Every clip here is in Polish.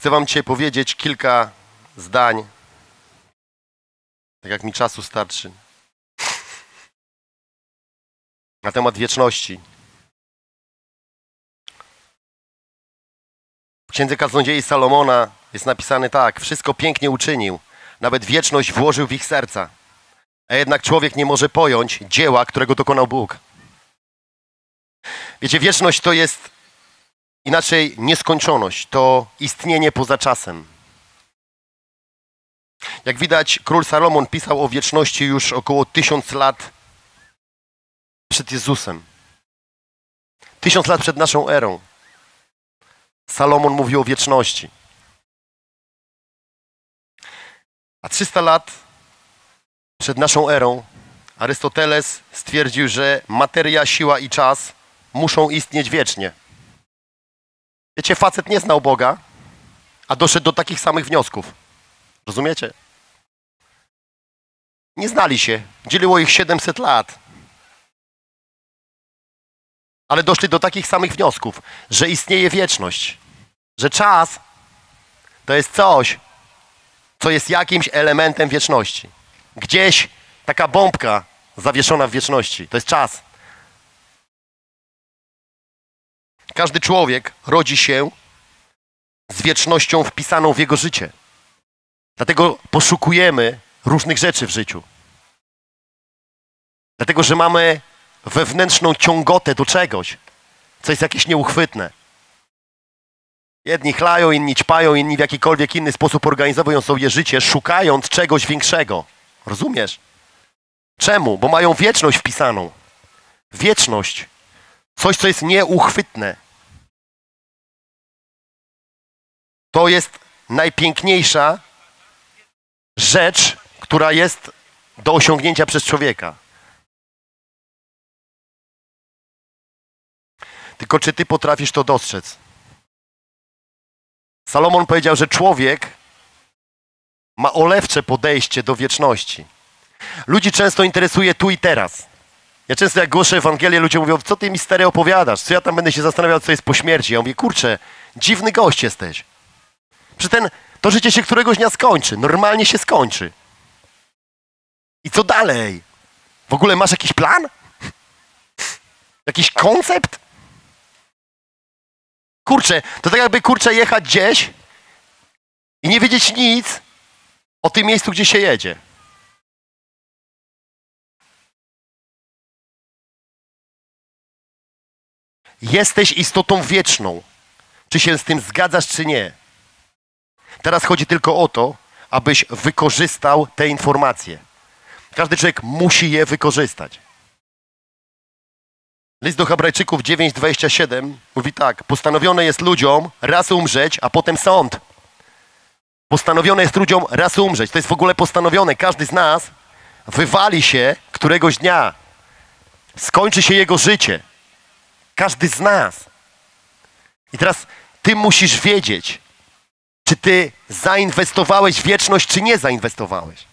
Chcę wam dzisiaj powiedzieć kilka zdań, tak jak mi czasu starczy, na temat wieczności. W Księdze Kaznodziei Salomona jest napisane tak: wszystko pięknie uczynił, nawet wieczność włożył w ich serca, a jednak człowiek nie może pojąć dzieła, którego dokonał Bóg. Wiecie, wieczność to jest inaczej nieskończoność, to istnienie poza czasem. Jak widać, król Salomon pisał o wieczności już około 1000 lat przed Jezusem. 1000 lat przed naszą erą. Salomon mówił o wieczności. A 300 lat przed naszą erą Arystoteles stwierdził, że materia, siła i czas muszą istnieć wiecznie. Wiecie, facet nie znał Boga, a doszedł do takich samych wniosków. Rozumiecie? Nie znali się. Dzieliło ich 700 lat. Ale doszli do takich samych wniosków, że istnieje wieczność. Że czas to jest coś, co jest jakimś elementem wieczności. Gdzieś taka bombka zawieszona w wieczności. To jest czas. Każdy człowiek rodzi się z wiecznością wpisaną w jego życie. Dlatego poszukujemy różnych rzeczy w życiu. Dlatego, że mamy wewnętrzną ciągotę do czegoś, co jest jakieś nieuchwytne. Jedni chlają, inni ćpają, inni w jakikolwiek inny sposób organizują sobie życie, szukając czegoś większego. Rozumiesz? Czemu? Bo mają wieczność wpisaną. Wieczność. Coś, co jest nieuchwytne. To jest najpiękniejsza rzecz, która jest do osiągnięcia przez człowieka. Tylko czy ty potrafisz to dostrzec? Salomon powiedział, że człowiek ma olewcze podejście do wieczności. Ludzi często interesuje tu i teraz. Ja często jak głoszę Ewangelię, ludzie mówią: co ty mi stary opowiadasz? Co ja tam będę się zastanawiał, co jest po śmierci? Ja mówię: kurczę, dziwny gość jesteś. Przecież to życie się któregoś dnia skończy. Normalnie się skończy. I co dalej? W ogóle masz jakiś plan? Jakiś koncept? Kurczę, to tak jakby, kurczę, jechać gdzieś i nie wiedzieć nic o tym miejscu, gdzie się jedzie. Jesteś istotą wieczną. Czy się z tym zgadzasz, czy nie? Teraz chodzi tylko o to, abyś wykorzystał te informacje. Każdy człowiek musi je wykorzystać. List do Hebrajczyków 9:27 mówi tak: postanowione jest ludziom raz umrzeć, a potem sąd. Postanowione jest ludziom raz umrzeć. To jest w ogóle postanowione. Każdy z nas wywali się któregoś dnia. Skończy się jego życie. Każdy z nas. I teraz ty musisz wiedzieć, czy ty zainwestowałeś w wieczność, czy nie zainwestowałeś.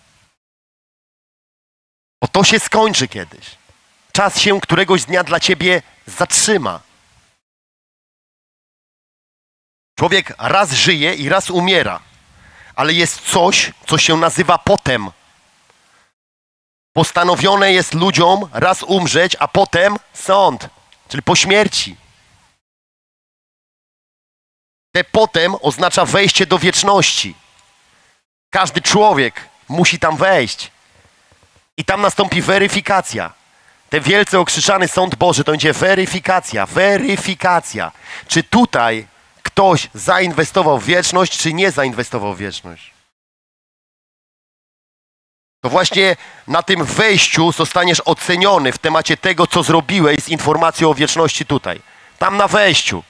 Bo to się skończy kiedyś. Czas się któregoś dnia dla ciebie zatrzyma. Człowiek raz żyje i raz umiera. Ale jest coś, co się nazywa potem. Postanowione jest ludziom raz umrzeć, a potem sąd. Czyli po śmierci. Te potem oznacza wejście do wieczności. Każdy człowiek musi tam wejść. I tam nastąpi weryfikacja. Ten wielce okrzyczany sąd Boży to będzie weryfikacja. Weryfikacja. Czy tutaj ktoś zainwestował w wieczność, czy nie zainwestował w wieczność? To właśnie na tym wejściu zostaniesz oceniony w temacie tego, co zrobiłeś z informacją o wieczności tutaj. Tam na wejściu.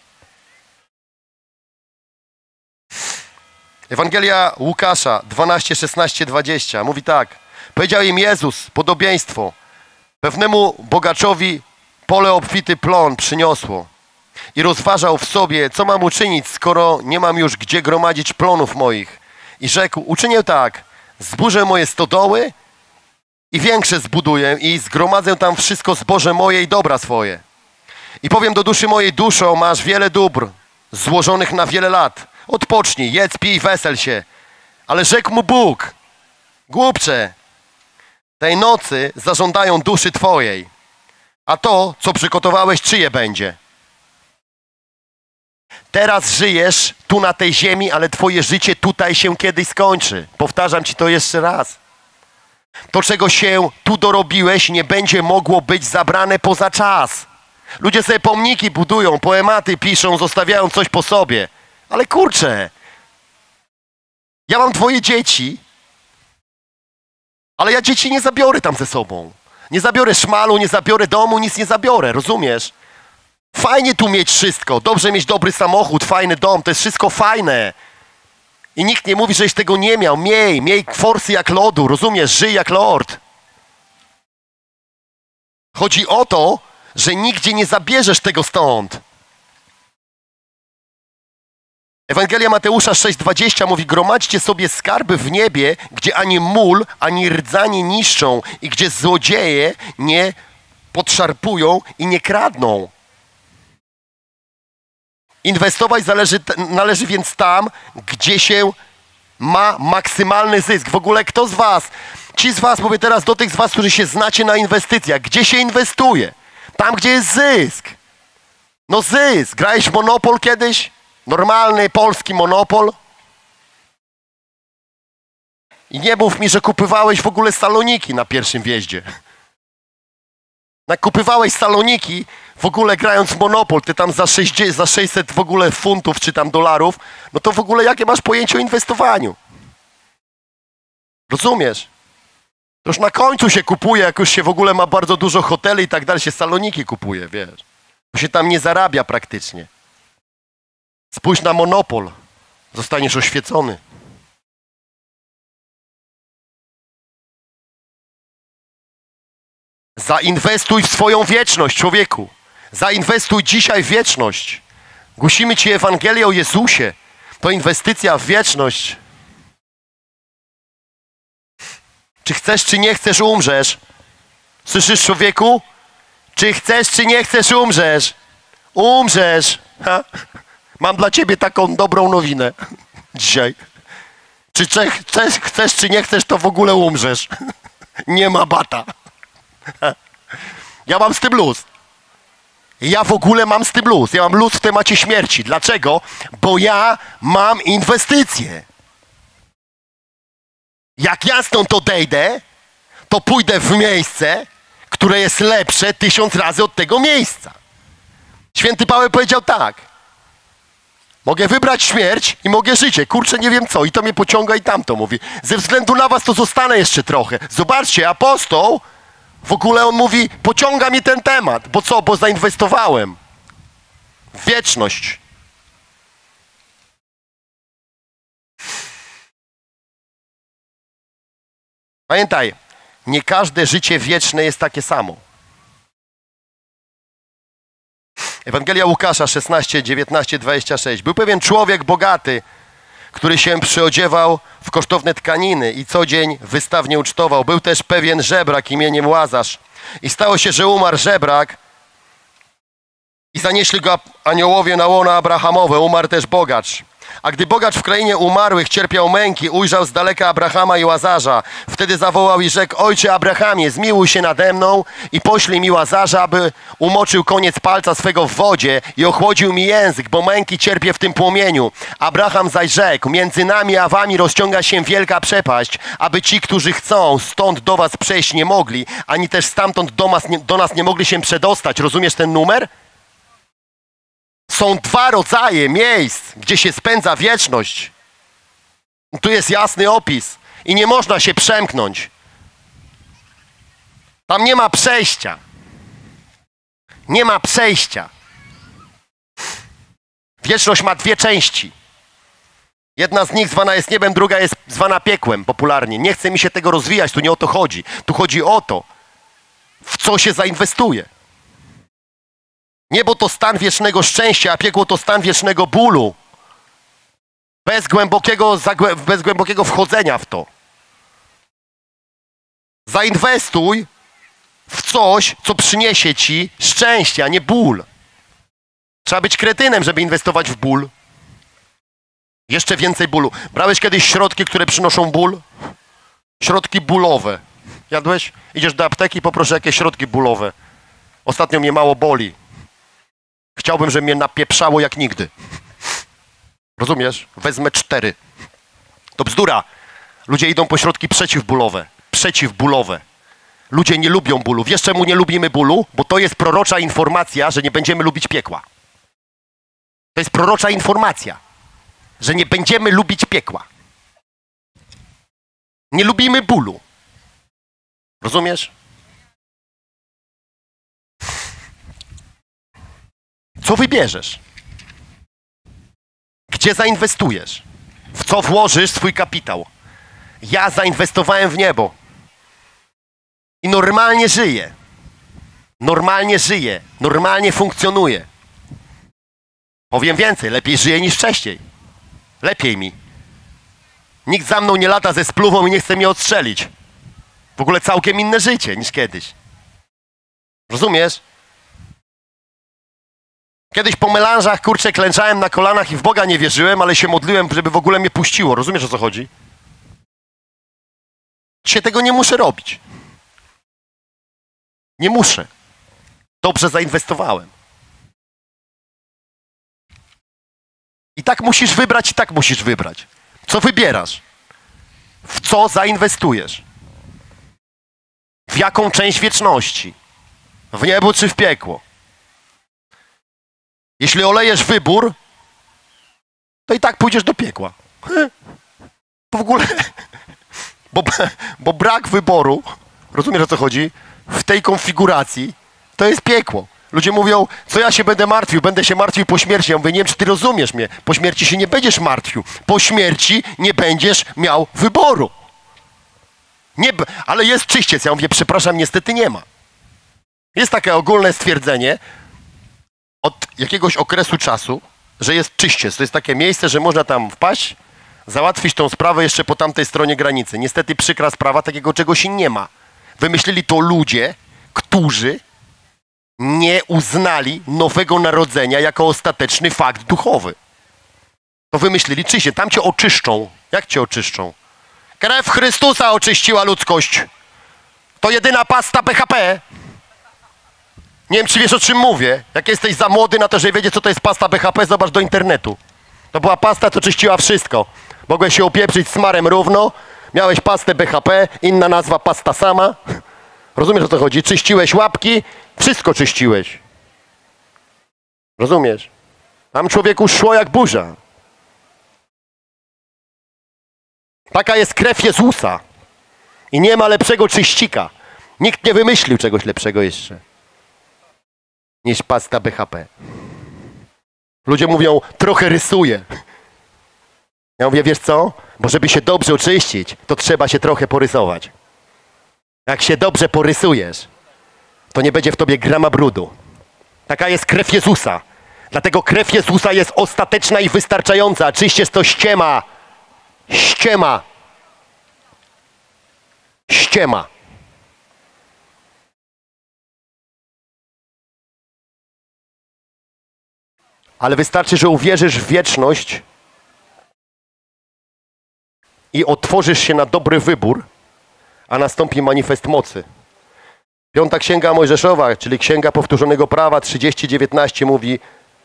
Ewangelia Łukasza 12, 16, 20 mówi tak: powiedział im Jezus podobieństwo. Pewnemu bogaczowi pole obfity plon przyniosło i rozważał w sobie, co mam uczynić, skoro nie mam już gdzie gromadzić plonów moich. I rzekł: uczynię tak, zburzę moje stodoły i większe zbuduję i zgromadzę tam wszystko zboże moje i dobra swoje. I powiem do duszy mojej: duszo, masz wiele dóbr złożonych na wiele lat. Odpocznij, jedz, pij, wesel się. Ale rzekł mu Bóg, głupcze, tej nocy zażądają duszy twojej, a to, co przygotowałeś, czyje będzie? Teraz żyjesz tu na tej ziemi, ale twoje życie tutaj się kiedyś skończy. Powtarzam ci to jeszcze raz. To, czego się tu dorobiłeś, nie będzie mogło być zabrane poza czas. Ludzie sobie pomniki budują, poematy piszą, zostawiają coś po sobie. Ale kurczę, ja mam dwoje dzieci, ale ja dzieci nie zabiorę tam ze sobą. Nie zabiorę szmalu, nie zabiorę domu, nic nie zabiorę, rozumiesz? Fajnie tu mieć wszystko, dobrze mieć dobry samochód, fajny dom, to jest wszystko fajne. I nikt nie mówi, żeś tego nie miał. Miej forsy jak lodu, rozumiesz? Żyj jak lord. Chodzi o to, że nigdzie nie zabierzesz tego stąd. Ewangelia Mateusza 6,20 mówi: gromadźcie sobie skarby w niebie, gdzie ani mól, ani rdza nie niszczą i gdzie złodzieje nie podszarpują i nie kradną. Inwestować należy więc tam, gdzie się ma maksymalny zysk. W ogóle kto z was, ci z was, mówię teraz do tych z was, którzy się znacie na inwestycjach, gdzie się inwestuje? Tam, gdzie jest zysk. No zysk. Grałeś w Monopol kiedyś? Normalny polski Monopol? I nie mów mi, że kupywałeś w ogóle saloniki na pierwszym wjeździe. Jak kupywałeś saloniki, w ogóle grając w Monopol, ty tam za 600 w ogóle funtów czy tam dolarów, no to w ogóle jakie masz pojęcie o inwestowaniu? Rozumiesz? To już na końcu się kupuje, jak już się w ogóle ma bardzo dużo hoteli i tak dalej, się saloniki kupuje, wiesz. To się tam nie zarabia praktycznie. Spójrz na Monopol, zostaniesz oświecony. Zainwestuj w swoją wieczność, człowieku. Zainwestuj dzisiaj w wieczność. Głosimy ci Ewangelię o Jezusie. To inwestycja w wieczność. Czy chcesz, czy nie chcesz, umrzesz. Słyszysz, człowieku? Czy chcesz, czy nie chcesz, umrzesz. Umrzesz. Ha? Mam dla ciebie taką dobrą nowinę dzisiaj. Czy chcesz, czy nie chcesz, to w ogóle umrzesz. Nie ma bata. Ja mam z tym luz. Ja w ogóle mam z tym luz. Ja mam luz w temacie śmierci. Dlaczego? Bo ja mam inwestycje. Jak ja stąd odejdę, to pójdę w miejsce, które jest lepsze 1000 razy od tego miejsca. Święty Paweł powiedział tak: mogę wybrać śmierć i mogę życie. Kurczę, nie wiem co. I to mnie pociąga i tamto mówi. Ze względu na was to zostanę jeszcze trochę. Zobaczcie, apostoł, w ogóle on mówi, pociąga mi ten temat. Bo co? Bo zainwestowałem w wieczność. Pamiętaj, nie każde życie wieczne jest takie samo. Ewangelia Łukasza 16, 19, 26. Był pewien człowiek bogaty, który się przyodziewał w kosztowne tkaniny i co dzień wystawnie ucztował. Był też pewien żebrak imieniem Łazarz. I stało się, że umarł żebrak i zanieśli go aniołowie na łono Abrahamowe. Umarł też bogacz. A gdy bogacz w krainie umarłych cierpiał męki, ujrzał z daleka Abrahama i Łazarza. Wtedy zawołał i rzekł: ojcze Abrahamie, zmiłuj się nade mną i poślij mi Łazarza, aby umoczył koniec palca swego w wodzie i ochłodził mi język, bo męki cierpię w tym płomieniu. Abraham zaś rzekł: między nami a wami rozciąga się wielka przepaść, aby ci, którzy chcą, stąd do was przejść nie mogli, ani też stamtąd do nas nie mogli się przedostać. Rozumiesz ten numer? Są dwa rodzaje miejsc, gdzie się spędza wieczność. Tu jest jasny opis i nie można się przemknąć. Tam nie ma przejścia. Nie ma przejścia. Wieczność ma dwie części. Jedna z nich zwana jest niebem, druga jest zwana piekłem popularnie. Nie chce mi się tego rozwijać, tu nie o to chodzi. Tu chodzi o to, w co się zainwestuje. Niebo to stan wiecznego szczęścia, a piekło to stan wiecznego bólu. Bez głębokiego wchodzenia w to. Zainwestuj w coś, co przyniesie ci szczęście, a nie ból. Trzeba być kretynem, żeby inwestować w ból. Jeszcze więcej bólu. Brałeś kiedyś środki, które przynoszą ból? Środki bólowe. Jadłeś? Idziesz do apteki, poproszę jakieś środki bólowe. Ostatnio mnie mało boli. Chciałbym, żeby mnie napieprzało jak nigdy. Rozumiesz? Wezmę 4. To bzdura. Ludzie idą po środki przeciwbólowe. Przeciwbólowe. Ludzie nie lubią bólu. Wiesz, czemu nie lubimy bólu? Bo to jest prorocza informacja, że nie będziemy lubić piekła. To jest prorocza informacja, że nie będziemy lubić piekła. Nie lubimy bólu. Rozumiesz? Co wybierzesz? Gdzie zainwestujesz? W co włożysz swój kapitał? Ja zainwestowałem w niebo. I normalnie żyję. Normalnie żyję. Normalnie funkcjonuję. Powiem więcej, lepiej żyję niż wcześniej. Lepiej mi. Nikt za mną nie lata ze spluwą i nie chce mnie odstrzelić. W ogóle całkiem inne życie niż kiedyś. Rozumiesz? Kiedyś po melanżach, kurczę, klęczałem na kolanach i w Boga nie wierzyłem, ale się modliłem, żeby w ogóle mnie puściło. Rozumiesz, o co chodzi? Dzisiaj tego nie muszę robić. Nie muszę. Dobrze zainwestowałem. I tak musisz wybrać, i tak musisz wybrać. Co wybierasz? W co zainwestujesz? W jaką część wieczności? W niebo czy w piekło? Jeśli olejesz wybór, to i tak pójdziesz do piekła. W ogóle, bo brak wyboru, rozumiesz, o co chodzi? W tej konfiguracji to jest piekło. Ludzie mówią, co ja się będę martwił? Będę się martwił po śmierci. Ja mówię, nie wiem, czy ty rozumiesz mnie. Po śmierci się nie będziesz martwił. Po śmierci nie będziesz miał wyboru. Nie, ale jest czyściec. Ja mówię, przepraszam, niestety nie ma. Jest takie ogólne stwierdzenie od jakiegoś okresu czasu, że jest czyściec. To jest takie miejsce, że można tam wpaść, załatwić tą sprawę jeszcze po tamtej stronie granicy. Niestety przykra sprawa, takiego czegoś nie ma. Wymyślili to ludzie, którzy nie uznali nowego narodzenia jako ostateczny fakt duchowy. To wymyślili czyście. Tam cię oczyszczą. Jak cię oczyszczą? Krew Chrystusa oczyściła ludzkość. To jedyna pasta BHP. Nie wiem, czy wiesz, o czym mówię. Jak jesteś za młody na to, żeby wiedzieć, co to jest pasta BHP, zobacz do internetu. To była pasta, co czyściła wszystko. Mogłeś się opieprzyć smarem równo. Miałeś pastę BHP, inna nazwa pasta sama. Rozumiesz, o co chodzi? Czyściłeś łapki, wszystko czyściłeś. Rozumiesz? Tam człowieku szło jak burza. Taka jest krew Jezusa. I nie ma lepszego czyścika. Nikt nie wymyślił czegoś lepszego jeszcze niż pasta BHP. Ludzie mówią, trochę rysuję. Ja mówię, wiesz co? Bo żeby się dobrze oczyścić, to trzeba się trochę porysować. Jak się dobrze porysujesz, to nie będzie w tobie grama brudu. Taka jest krew Jezusa. Dlatego krew Jezusa jest ostateczna i wystarczająca. Czyściec to ściema. Ściema. Ściema. Ale wystarczy, że uwierzysz w wieczność i otworzysz się na dobry wybór, a nastąpi manifest mocy. 5. Księga Mojżeszowa, czyli Księga Powtórzonego Prawa 30:19 mówi: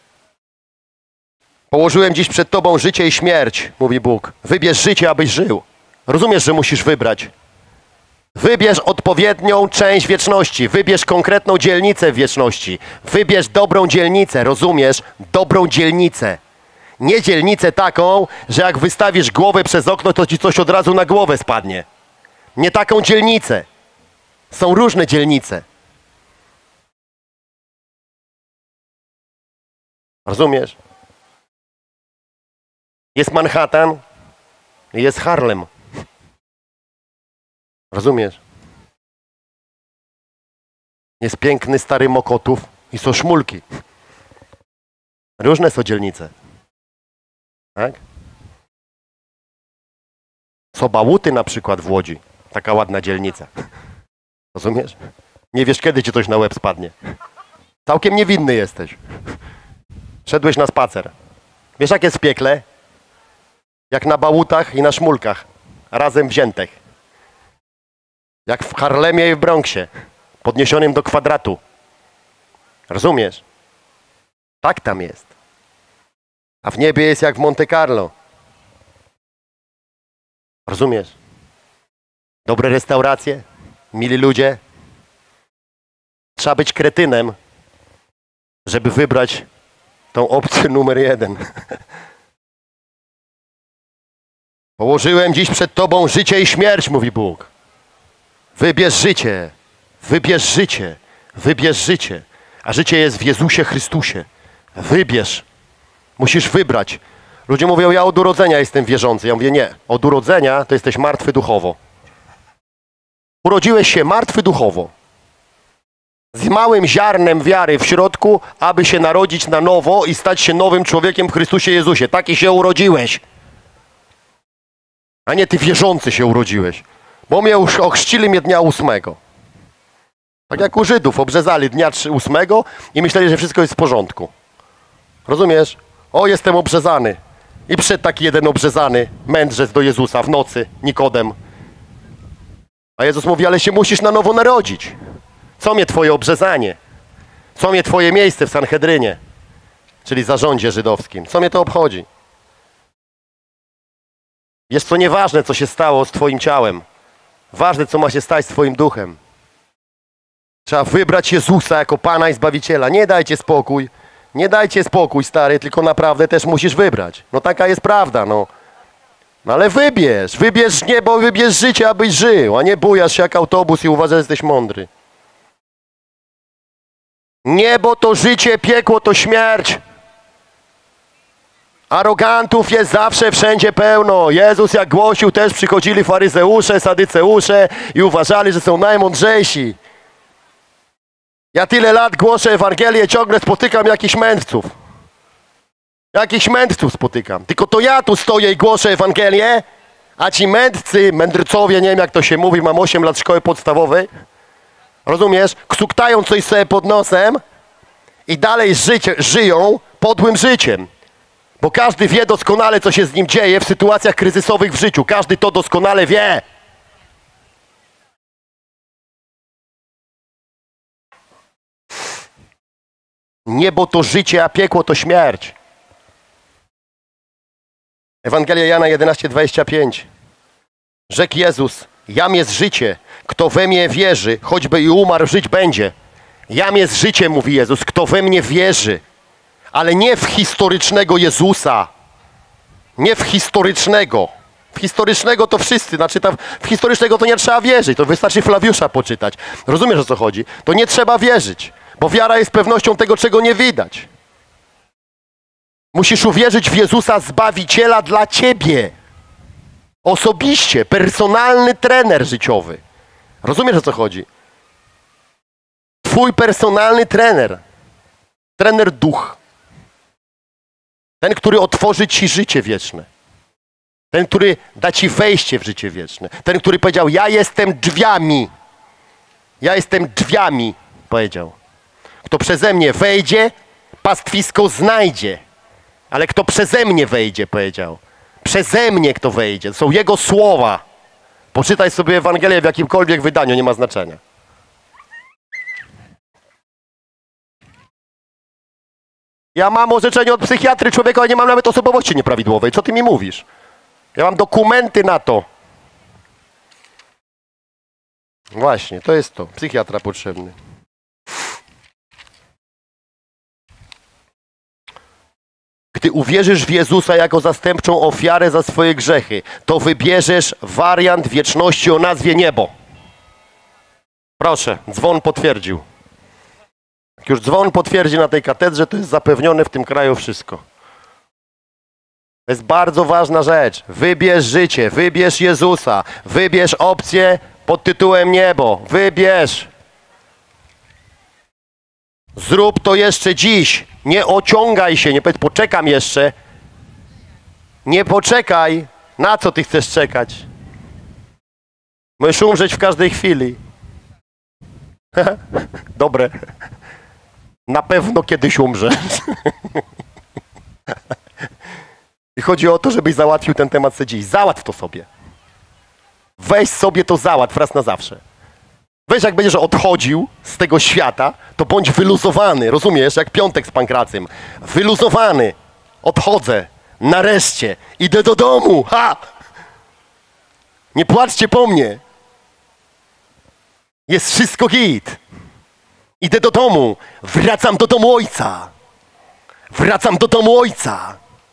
położyłem dziś przed tobą życie i śmierć, mówi Bóg. Wybierz życie, abyś żył. Rozumiesz, że musisz wybrać. Wybierz odpowiednią część wieczności. Wybierz konkretną dzielnicę w wieczności. Wybierz dobrą dzielnicę, rozumiesz? Dobrą dzielnicę. Nie dzielnicę taką, że jak wystawisz głowę przez okno, to ci coś od razu na głowę spadnie. Nie taką dzielnicę. Są różne dzielnice. Rozumiesz? Jest Manhattan i jest Harlem. Rozumiesz? Jest piękny stary Mokotów i są Szmulki. Różne są dzielnice. Tak? Są Bałuty na przykład w Łodzi. Taka ładna dzielnica. Rozumiesz? Nie wiesz, kiedy ci coś na łeb spadnie. Całkiem niewinny jesteś. Szedłeś na spacer. Wiesz, jak jest w piekle? Jak na bałutach i na szmulkach, razem wziętych. Jak w Harlemie i w Bronxie, podniesionym do kwadratu. Rozumiesz? Tak tam jest. A w niebie jest jak w Monte Carlo. Rozumiesz? Dobre restauracje, mili ludzie. Trzeba być kretynem, żeby wybrać tą opcję numer 1. Położyłem dziś przed Tobą życie i śmierć, mówi Bóg. Wybierz życie, wybierz życie, wybierz życie. A życie jest w Jezusie Chrystusie. Wybierz. Musisz wybrać. Ludzie mówią, ja od urodzenia jestem wierzący. Ja mówię, nie. Od urodzenia to jesteś martwy duchowo. Urodziłeś się martwy duchowo. Z małym ziarnem wiary w środku, aby się narodzić na nowo i stać się nowym człowiekiem w Chrystusie Jezusie. Taki się urodziłeś. A nie ty wierzący się urodziłeś. Bo mnie już ochrzcili mnie dnia 8. Tak jak u Żydów obrzezali dnia 8 i myśleli, że wszystko jest w porządku. Rozumiesz? O, jestem obrzezany. I przyszedł taki jeden obrzezany mędrzec do Jezusa w nocy, Nikodem. A Jezus mówi, ale się musisz na nowo narodzić. Co mnie twoje obrzezanie? Co mnie twoje miejsce w Sanhedrynie? Czyli zarządzie żydowskim. Co mnie to obchodzi? Jest to nieważne, co się stało z twoim ciałem. Ważne, co ma się stać z twoim duchem. Trzeba wybrać Jezusa jako Pana i Zbawiciela. Nie dajcie spokój. Nie dajcie spokój, stary, tylko naprawdę też musisz wybrać. No taka jest prawda, no. No ale wybierz. Wybierz niebo, wybierz życie, abyś żył, a nie bujasz się jak autobus i uważasz, że jesteś mądry. Niebo to życie, piekło to śmierć. Arogantów jest zawsze, wszędzie pełno. Jezus jak głosił, też przychodzili faryzeusze, sadyceusze i uważali, że są najmądrzejsi. Ja tyle lat głoszę Ewangelię, ciągle spotykam jakichś mędrców. Jakichś mędrców spotykam. Tylko to ja tu stoję i głoszę Ewangelię, a ci mędrcy, mędrcowie, nie wiem jak to się mówi, mam 8 lat szkoły podstawowej. Rozumiesz? Ksuktają coś sobie pod nosem i dalej żyją podłym życiem. Bo każdy wie doskonale, co się z nim dzieje w sytuacjach kryzysowych w życiu. Każdy to doskonale wie. Niebo to życie, a piekło to śmierć. Ewangelia Jana 11:25. Rzekł Jezus, jam jest życie. Kto we mnie wierzy, choćby i umarł, żyć będzie. Jam jest życie, mówi Jezus, kto we mnie wierzy. Ale nie w historycznego Jezusa. Nie w historycznego. W historycznego to wszyscy, znaczy w historycznego to nie trzeba wierzyć, to wystarczy Flawiusza poczytać. Rozumiesz, o co chodzi? To nie trzeba wierzyć, bo wiara jest pewnością tego, czego nie widać. Musisz uwierzyć w Jezusa Zbawiciela dla ciebie. Osobiście, personalny trener życiowy. Rozumiesz, o co chodzi? Twój personalny trener. Trener duch. Ten, który otworzy ci życie wieczne. Ten, który da ci wejście w życie wieczne. Ten, który powiedział, ja jestem drzwiami. Ja jestem drzwiami, powiedział. Kto przeze mnie wejdzie, pastwisko znajdzie. Ale kto przeze mnie wejdzie, powiedział. Przeze mnie kto wejdzie. To są jego słowa. Poczytaj sobie Ewangelię w jakimkolwiek wydaniu, nie ma znaczenia. Ja mam orzeczenie od psychiatry człowieka, ale nie mam nawet osobowości nieprawidłowej. Co ty mi mówisz? Ja mam dokumenty na to. Właśnie, to jest to. Psychiatra potrzebny. Gdy uwierzysz w Jezusa jako zastępczą ofiarę za swoje grzechy, to wybierzesz wariant wieczności o nazwie niebo. Proszę, dzwon potwierdził. Jak już dzwon potwierdzi na tej katedrze, to jest zapewnione w tym kraju wszystko. To jest bardzo ważna rzecz. Wybierz życie, wybierz Jezusa, wybierz opcję pod tytułem niebo. Wybierz. Zrób to jeszcze dziś. Nie ociągaj się, nie powiedz, poczekam jeszcze. Nie poczekaj. Na co ty chcesz czekać? Możesz umrzeć w każdej chwili. Dobre. Na pewno kiedyś umrzesz. I chodzi o to, żebyś załatwił ten temat sobie dziś. Załatw to sobie. Weź sobie to załatw raz na zawsze. Weź, jak będziesz odchodził z tego świata, to bądź wyluzowany, rozumiesz? Jak Piątek z Pankracym. Wyluzowany. Odchodzę. Nareszcie. Idę do domu. Ha! Nie płaczcie po mnie. Jest wszystko git. Idę do domu. Wracam do domu ojca. Wracam do domu ojca.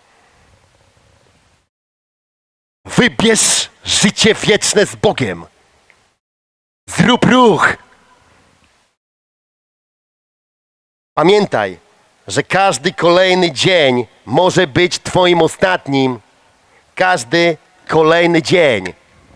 Wybierz życie wieczne z Bogiem. Zrób ruch. Pamiętaj, że każdy kolejny dzień może być twoim ostatnim. Każdy kolejny dzień.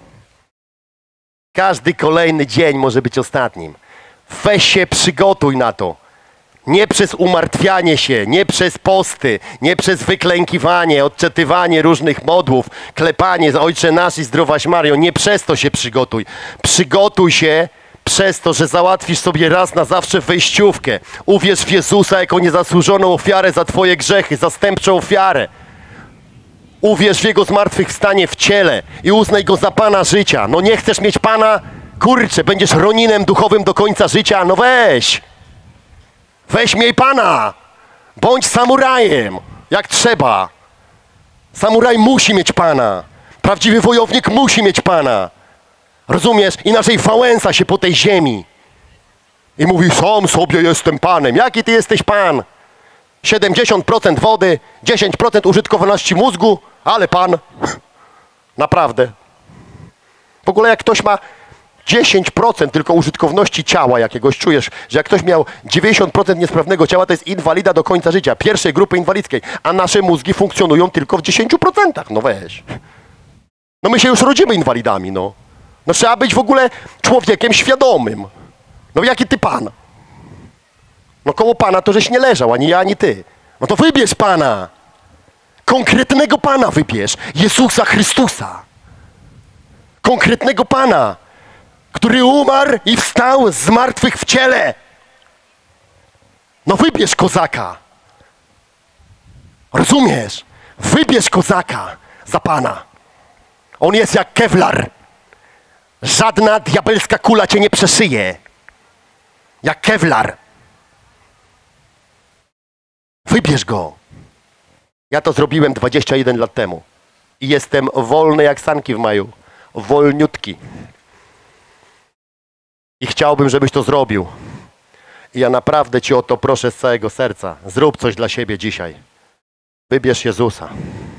Każdy kolejny dzień może być ostatnim. Weź się, przygotuj na to. Nie przez umartwianie się, nie przez posty, nie przez wyklękiwanie, odczytywanie różnych modłów, klepanie Ojcze Nasz i Zdrowaś Mario. Nie przez to się przygotuj. Przygotuj się przez to, że załatwisz sobie raz na zawsze wejściówkę. Uwierz w Jezusa jako niezasłużoną ofiarę za twoje grzechy, zastępczą ofiarę. Uwierz w Jego zmartwychwstanie w ciele i uznaj Go za Pana życia. No nie chcesz mieć Pana? Kurczę, będziesz roninem duchowym do końca życia? No weź! Weź miej Pana! Bądź samurajem, jak trzeba. Samuraj musi mieć Pana. Prawdziwy wojownik musi mieć Pana. Rozumiesz? Inaczej Wałęsa się po tej ziemi i mówi, sam sobie jestem Panem. Jaki ty jesteś Pan? 70% wody, 10% użytkowności mózgu, ale Pan. Naprawdę. W ogóle jak ktoś ma 10% tylko użytkowności ciała jakiegoś, czujesz, że jak ktoś miał 90% niesprawnego ciała, to jest inwalida do końca życia, pierwszej grupy inwalidzkiej, a nasze mózgi funkcjonują tylko w 10%. No weź. No my się już rodzimy inwalidami, no. No trzeba być w ogóle człowiekiem świadomym. No jaki ty Pan? No koło Pana to żeś nie leżał, ani ja, ani ty. No to wybierz Pana. Konkretnego Pana wybierz. Jezusa Chrystusa. Konkretnego Pana, który umarł i wstał z martwych w ciele. No wybierz kozaka. Rozumiesz? Wybierz kozaka za Pana. On jest jak kewlar. Żadna diabelska kula cię nie przeszyje. Jak kewlar. Wybierz go. Ja to zrobiłem 21 lat temu. I jestem wolny jak sanki w maju. Wolniutki. I chciałbym, żebyś to zrobił. I ja naprawdę cię o to proszę z całego serca. Zrób coś dla siebie dzisiaj. Wybierz Jezusa.